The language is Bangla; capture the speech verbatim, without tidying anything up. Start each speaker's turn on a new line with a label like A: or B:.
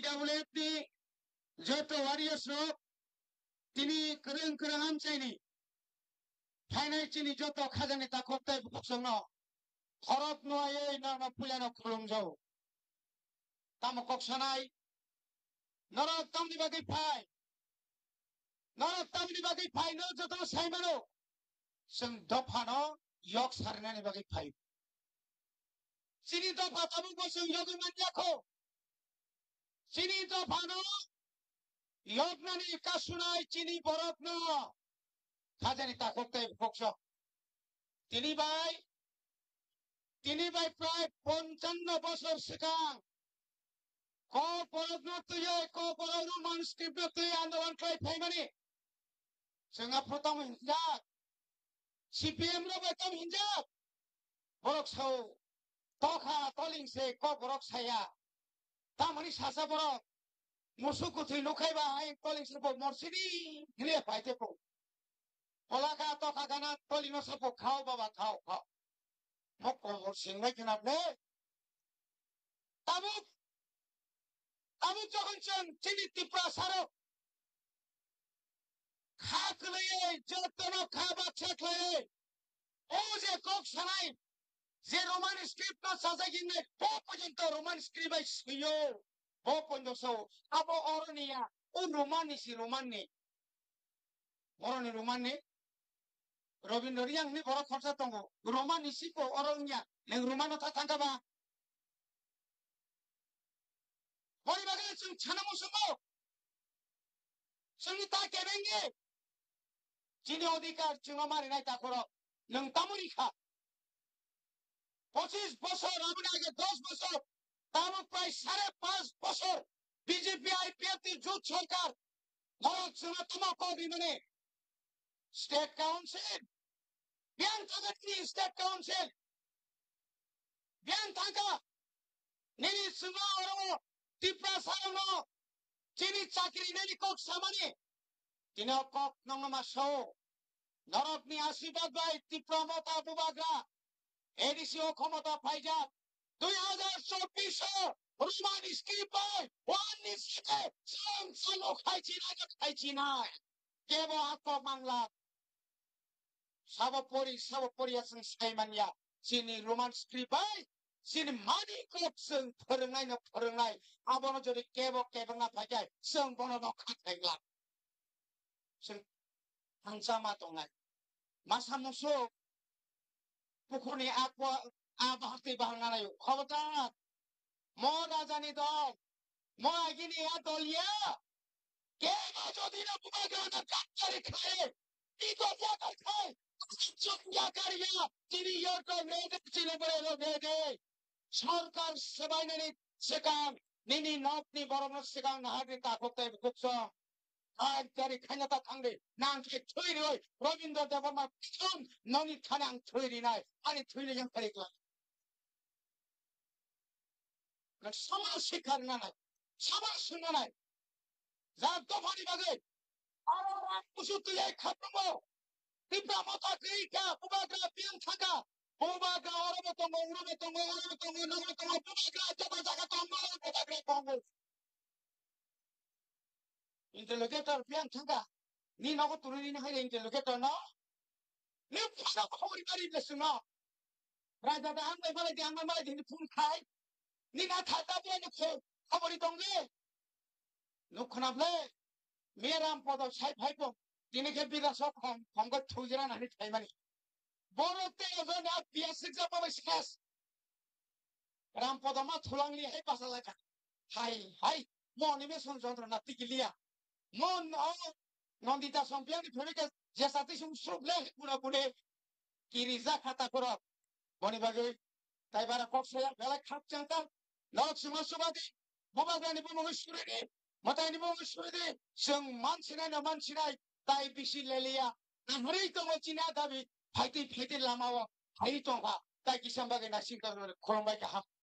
A: ডাব্লিউ एफ नि जत' वारियर्स रक তিনি কেরেং কেরেং আমচাইনি ফাইনাই চিনি যত খাজানি তা করতে বুকসং খরত নয় না না পুলানো খুলুমজাও তাম ককসানাই নরক তামনি বাগै ফাই নরক তামনি বাগै ফাই नो যত সাইমানো जों दफानो यक सारनानि बागै फाइ सिनि दफा ताबु बसों यगै मानजाखौ सिनि दफानो यगनानि कासुनाय चिनि बरफनो खाजानि ताकते बक्स তিনি ভাই তিনি ভাই প্রায় পঞ্চান্ন বছর সিগাं ক বরফ তুই ক বরফ মানস্ক্রিপ্ট তুই আন্দোलन খাই ফাইমানি जोंहा प्रथम हिंजाब সিপিএম रो बेतम हिंजाब बरक साव तखा तलिंसे क बरक साया तामानि सासा बरक मुसु कुथि लुखाइबा आइ तलिंसे बो मरसिनि हिले फाइते पो पलाका तखा गाना तलिनो सपो खाओ बाबा खाओ खाओ मक्को मरसिंबाय खोनाबने ताबु ताबु जखन जों चिनि तिप्रा सारो खाखलैयै जतनो खाबा छख्लैयै ओ जे कक सानाय जे रोमान स्क्रिप्ट न साजागिने ब पर्यन्त रोमान स्क्रिप्ट आइ सुयो ब पन्जसौ आबो अरनिया ओ रोमाननि सि रोमाननि बरनि रोमाननि रबिन्द्र रियांनि बर खरसा दङ रोमाननि सिखौ अरनिया नों रोमानो था थांगाबा बरिबागे जों छानामुसुमो जोंनि ता केबेंगे जिनि अधिकार जोंहा मारिनाय दाखर नों तामुरिखा पच्चीस বছর আবার আগে দশ বছর তাও প্রায় সাড়ে পাঁচ বছর বিজেপি আইপিএফ জোট সরকার ভারত সনাতন কবি মানে স্টেট কাউন্সিল বিয়ান থাকা কি স্টেট কাউন্সিল বিয়ান থাকা নিনি সুমা অরো টিপ্রা সারনো চিনি চাকরি নেনি কক সামানি তিনি কক নংমা সো নরকনি আশীর্বাদ বাই টিপ্রা মতা বুবাগা এডিসিও ক্ষমতা পাইজা দুই হাজার চব্বিশ রোমান স্ক্রিপ্ট ওয়ান সাথে সাম সালো খাইছি না খাইছি না কেবল আত্ম বাংলা সাবপরি সাবপরি আছেন সাইমানিয়া চিনি রোমান স্ক্রিপ্ট চিনি মানি কপসों फोरोंनाय न फोरोंनाय आबनो जदि केबो केबंगा फाइजाय जों बनो न खाथायग्ला जों हांसा मा दंनाय मासा मुसु पुखुरनि आकवा आबाहति बाहांनाय खबरदार म राजानि दल म आगिनि आ दलिया केबो जदि न बुबागाना काटरि खाए इको जाकर खाए चुकिया करिया चिनि यरको मेदे चिनि बरेलो मेदे सरकार सेबायनानि सिगां निनि नबनि बरमनो सिगां नाहारि ताकते बुकस आइ तारि खायनाता थांदे नांखे थैरै रबिन्द्र देबरमा फिथुम ननि थानां थैरिनाय आनि थैले जों फारिग्ला समाज शिक्षा नानाय समाज सुनानाय जा दफानि बागै आरो रामकुसु तुयै खातमो तिप्रा मता गैका बुबाग्रा बियां थाका बुबाग्रा अरबो दङ उरबो दङ अरबो दङ नगरो दङ बुबाग्रा जबा जागा दङ बुबाग्रा दङ interlocutor biang थाका नि नगो तुरुनि हाय interlocutor न नि फसा खबरि बारि लेसुनो राजा दा आं बाय आं बाय दिनि फुं खाय नि ना थाता बे नि खबरि दंगे नुखनाबले मेराम पद साइ फाइबो दिनि के बिरासो खम खमगो थुजरा नानि थाइमानि बरते ओजोना बियासिक जाबाय सिखास राम पदमा थुलांलि हाय बासालाका हाय हाय मनि बे संजन्द्र ना तिकिलिया mon nondita sompiani phurike jesati sum suble pura pure kiriza khata koro boni bagai tai bara koksoya bela khapchangta lok suma subadi bobagani bomoshurede matani bomoshurede sung mansinai na mansinai tai bisi lelia amri to mochina dabi phaiti phaiti lamawa hai tonga tai kisambage nasing ka khorombai ka